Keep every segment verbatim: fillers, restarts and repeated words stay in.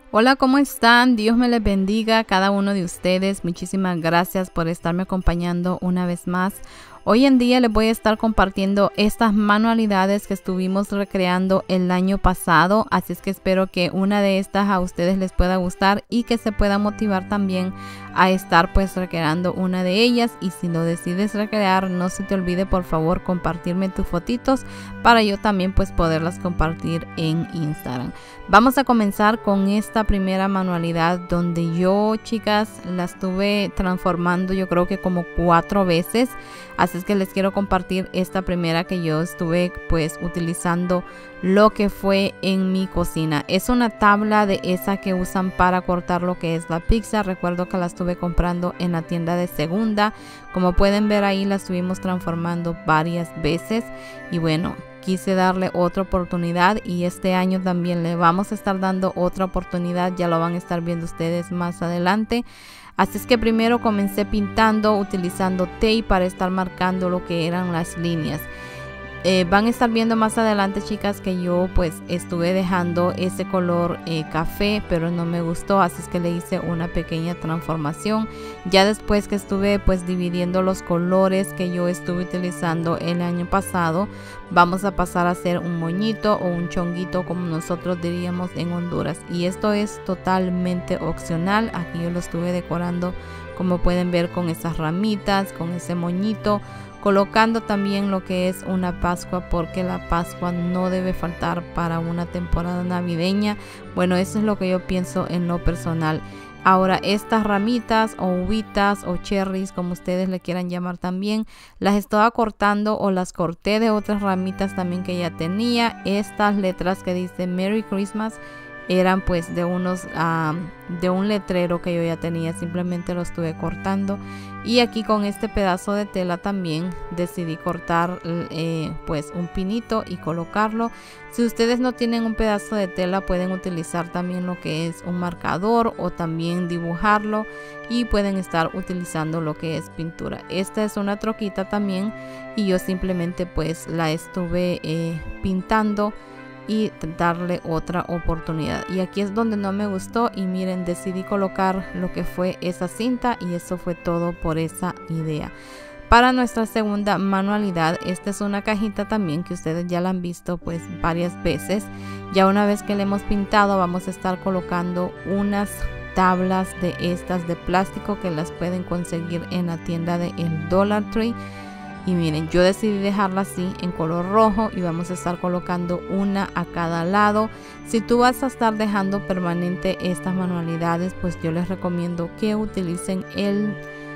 Hola, ¿cómo están? Dios me les bendiga a cada uno de ustedes. Muchísimas gracias por estarme acompañando una vez más. Hoy en día les voy a estar compartiendo estas manualidades que estuvimos recreando el año pasado, así es que espero que una de estas a ustedes les pueda gustar y que se pueda motivar también a estar pues recreando una de ellas. Y si lo decides recrear, no se te olvide por favor compartirme tus fotitos para yo también pues poderlas compartir en Instagram. Vamos a comenzar con esta primera manualidad donde yo, chicas, la estuve transformando yo creo que como cuatro veces. Así es que les quiero compartir esta primera que yo estuve pues utilizando lo que fue en mi cocina. Es una tabla de esa que usan para cortar lo que es la pizza. Recuerdo que la estuve comprando en la tienda de segunda. Como pueden ver ahí la estuvimos transformando varias veces y bueno, quise darle otra oportunidad y este año también le vamos a estar dando otra oportunidad. Ya lo van a estar viendo ustedes más adelante. Así es que primero comencé pintando utilizando tape para estar marcando lo que eran las líneas. Eh, van a estar viendo más adelante, chicas, que yo pues estuve dejando ese color eh, café, pero no me gustó, así es que le hice una pequeña transformación. Ya después que estuve pues dividiendo los colores que yo estuve utilizando el año pasado, vamos a pasar a hacer un moñito o un chonguito, como nosotros diríamos en Honduras. Y esto es totalmente opcional. Aquí yo lo estuve decorando, como pueden ver, con esas ramitas, con ese moñito, colocando también lo que es una pascua, porque la pascua no debe faltar para una temporada navideña. Bueno, eso es lo que yo pienso en lo personal. Ahora, estas ramitas o uvitas o cherries, como ustedes le quieran llamar también, las estaba cortando o las corté de otras ramitas también que ya tenía. Estas letras que dice Merry Christmas eran pues de unos uh, de un letrero que yo ya tenía, simplemente lo estuve cortando. Y aquí con este pedazo de tela también decidí cortar eh, pues un pinito y colocarlo. Si ustedes no tienen un pedazo de tela, pueden utilizar también lo que es un marcador o también dibujarlo, y pueden estar utilizando lo que es pintura. Esta es una troquita también y yo simplemente pues la estuve eh, pintando y darle otra oportunidad. Y aquí es donde no me gustó y miren, decidí colocar lo que fue esa cinta y eso fue todo por esa idea. Para nuestra segunda manualidad, esta es una cajita también que ustedes ya la han visto pues varias veces. Ya una vez que le hemos pintado, vamos a estar colocando unas tablas de estas de plástico que las pueden conseguir en la tienda de el Dollar Tree. Y miren, yo decidí dejarla así en color rojo y vamos a estar colocando una a cada lado. Si tú vas a estar dejando permanente estas manualidades, pues yo les recomiendo que utilicen el,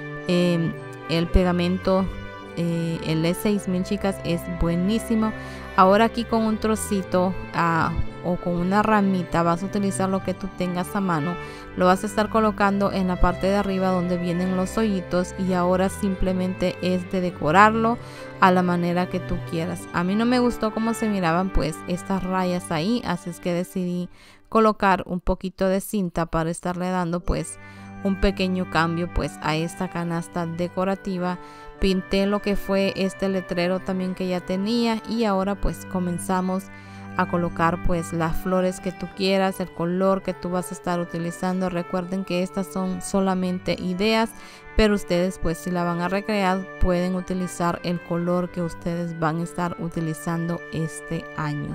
eh, el pegamento, eh, el E seis mil, chicas, es buenísimo. Ahora aquí con un trocito uh, o con una ramita vas a utilizar lo que tú tengas a mano. Lo vas a estar colocando en la parte de arriba donde vienen los hoyitos y ahora simplemente es de decorarlo a la manera que tú quieras. A mí no me gustó cómo se miraban pues estas rayas ahí, así es que decidí colocar un poquito de cinta para estarle dando pues un pequeño cambio pues a esta canasta decorativa. Pinté lo que fue este letrero también que ya tenía y ahora pues comenzamos a colocar pues las flores que tú quieras, el color que tú vas a estar utilizando. Recuerden que estas son solamente ideas, pero ustedes pues si la van a recrear pueden utilizar el color que ustedes van a estar utilizando este año.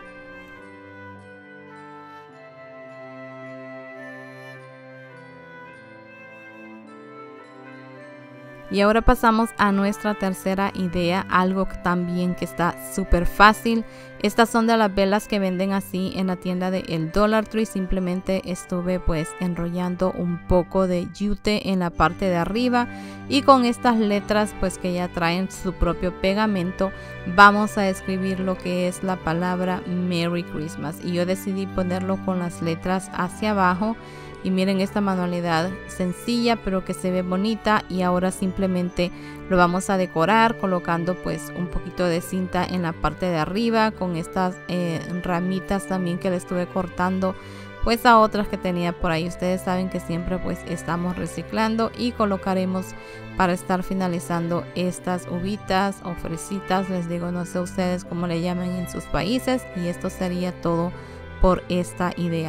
Y ahora pasamos a nuestra tercera idea, algo también que está súper fácil. Estas son de las velas que venden así en la tienda de el Dollar Tree. Simplemente estuve pues enrollando un poco de yute en la parte de arriba y con estas letras pues que ya traen su propio pegamento vamos a escribir lo que es la palabra Merry Christmas. Y yo decidí ponerlo con las letras hacia abajo. Y miren esta manualidad sencilla pero que se ve bonita. Y ahora simplemente lo vamos a decorar colocando pues un poquito de cinta en la parte de arriba con estas eh, ramitas también que le estuve cortando pues a otras que tenía por ahí. Ustedes saben que siempre pues estamos reciclando. Y colocaremos para estar finalizando estas uvitas o fresitas, les digo, no sé ustedes cómo le llaman en sus países. Y esto sería todo por esta idea.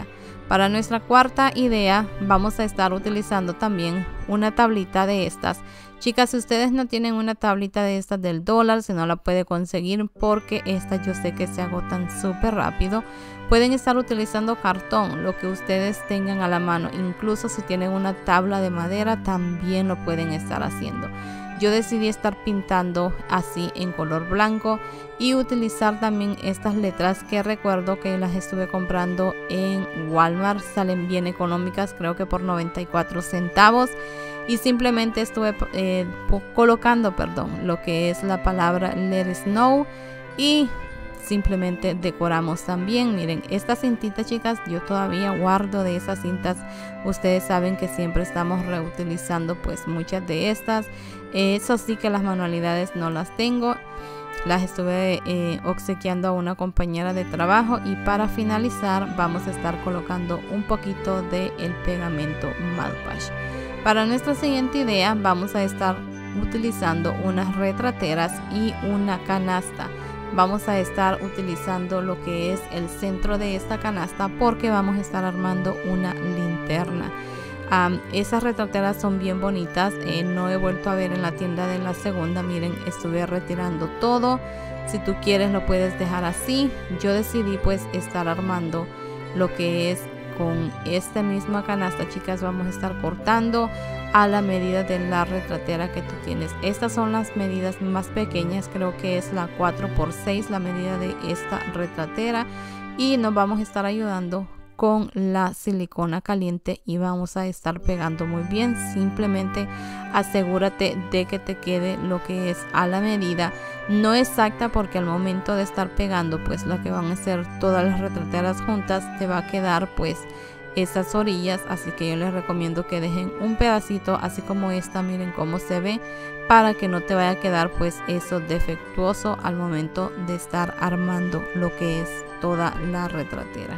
Para nuestra cuarta idea vamos a estar utilizando también una tablita de estas. Chicas, si ustedes no tienen una tablita de estas del dólar, si no la puede conseguir porque estas yo sé que se agotan súper rápido, pueden estar utilizando cartón, lo que ustedes tengan a la mano. Incluso si tienen una tabla de madera también lo pueden estar haciendo. Yo decidí estar pintando así en color blanco y utilizar también estas letras que recuerdo que las estuve comprando en Walmart. Salen bien económicas, creo que por noventa y cuatro centavos. Y simplemente estuve eh, colocando, perdón, lo que es la palabra Let It Snow y simplemente decoramos también. Miren, esta cintita, chicas, yo todavía guardo de esas cintas. Ustedes saben que siempre estamos reutilizando pues muchas de estas. Eso sí que las manualidades no las tengo. Las estuve eh, obsequiando a una compañera de trabajo. Y para finalizar vamos a estar colocando un poquito de el pegamento Mod Podge. Para nuestra siguiente idea vamos a estar utilizando unas retrateras y una canasta. Vamos a estar utilizando lo que es el centro de esta canasta porque vamos a estar armando una linterna. Um, esas retrateras son bien bonitas. Eh, no he vuelto a ver en la tienda de la segunda. Miren, estuve retirando todo. Si tú quieres lo puedes dejar así. Yo decidí pues estar armando lo que es con esta misma canasta, chicas. Vamos a estar cortando a la medida de la retratera que tú tienes. Estas son las medidas más pequeñas, creo que es la cuatro por seis la medida de esta retratera, y nos vamos a estar ayudando con la silicona caliente y vamos a estar pegando muy bien. Simplemente asegúrate de que te quede lo que es a la medida, no exacta, porque al momento de estar pegando pues lo que van a hacer todas las retrateras juntas te va a quedar pues esas orillas, así que yo les recomiendo que dejen un pedacito así como esta, miren cómo se ve, para que no te vaya a quedar pues eso defectuoso al momento de estar armando lo que es toda la retratera.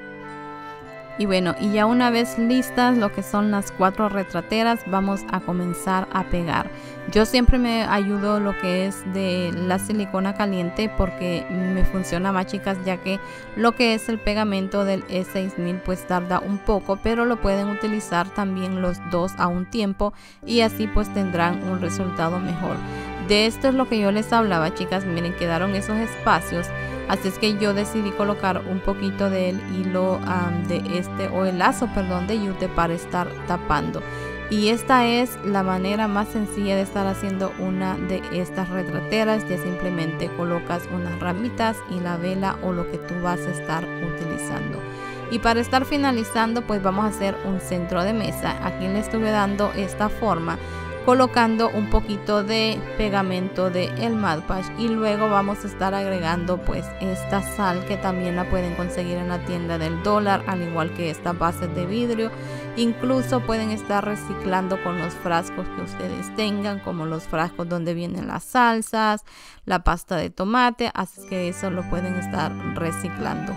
Y bueno, y ya una vez listas lo que son las cuatro retrateras, vamos a comenzar a pegar. Yo siempre me ayudo lo que es de la silicona caliente porque me funciona más, chicas, ya que lo que es el pegamento del E seis mil pues tarda un poco, pero lo pueden utilizar también los dos a un tiempo y así pues tendrán un resultado mejor. De esto es lo que yo les hablaba, chicas. Miren, quedaron esos espacios. Así es que yo decidí colocar un poquito del hilo um, de este, o el lazo, perdón, de yute para estar tapando. Y esta es la manera más sencilla de estar haciendo una de estas retrateras. Ya simplemente colocas unas ramitas y la vela o lo que tú vas a estar utilizando. Y para estar finalizando pues vamos a hacer un centro de mesa. Aquí le estuve dando esta forma, colocando un poquito de pegamento de el Mod Podge, y luego vamos a estar agregando pues esta sal que también la pueden conseguir en la tienda del dólar, al igual que estas bases de vidrio. Incluso pueden estar reciclando con los frascos que ustedes tengan, como los frascos donde vienen las salsas, la pasta de tomate, así que eso lo pueden estar reciclando.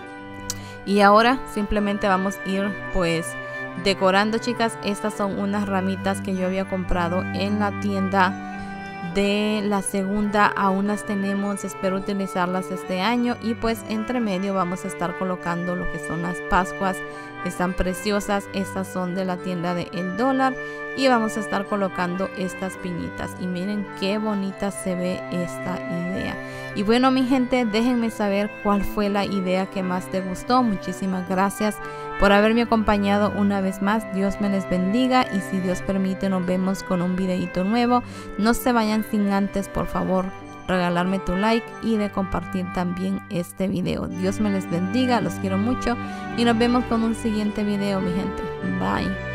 Y ahora simplemente vamos a ir pues decorando, chicas. Estas son unas ramitas que yo había comprado en la tienda de la segunda. Aún las tenemos, espero utilizarlas este año. Y pues entre medio vamos a estar colocando lo que son las pascuas. Están preciosas, estas son de la tienda de el dólar, y vamos a estar colocando estas piñitas. Y miren qué bonita se ve esta idea. Y bueno, mi gente, déjenme saber cuál fue la idea que más te gustó. Muchísimas gracias por haberme acompañado una vez más. Dios me les bendiga, y si Dios permite nos vemos con un videito nuevo. No se vayan sin antes, por favor, regalarme tu like y de compartir también este video. Dios me les bendiga, los quiero mucho y nos vemos con un siguiente video, mi gente. Bye.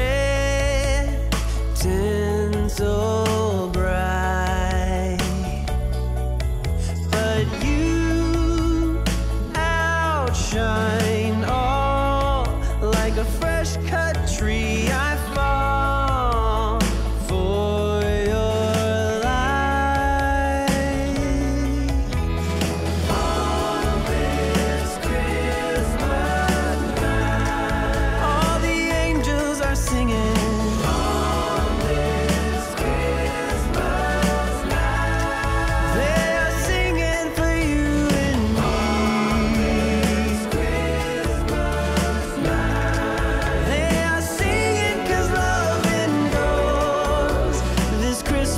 So bright.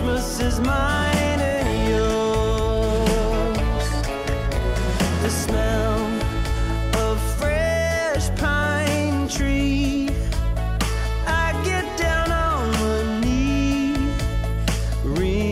Christmas is mine and yours. The smell of fresh pine tree. I get down on my knee,